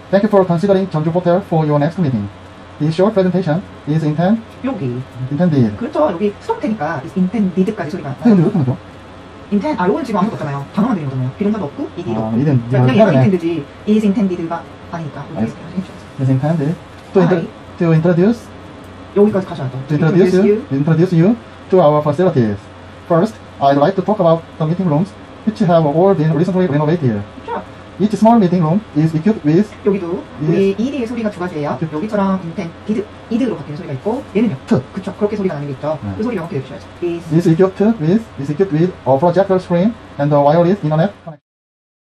Thank you for considering Jeonju Hotel for your next meeting. This short presentation is intended. 그렇죠. 여기 수동태니까 is intended까지 소리가 나요. 선생님, 이렇게 하면 죠 요건 지금 아무것도 없잖아요. 단어만 되는 거잖아요. 비동사도 없고, id도 없고. 이든 그냥 얘가 intended지, is intended가 아니니까. is intended to introduce 여기까지 가셔야죠. to introduce you to our facilities. First, I'd like to talk about the meeting rooms which have all been recently renovated. 그렇죠. Each small meeting room is equipped with 여기도 우리 ed의 소리가 두 가지예요. 여기처럼 intended, id로 바뀌는 소리가 있고 얘는요. 그쵸. 그렇게 소리가 나는 게 있죠. 그 소리 명확히 내주셔야죠. is equipped with a projector screen and a wireless internet connection.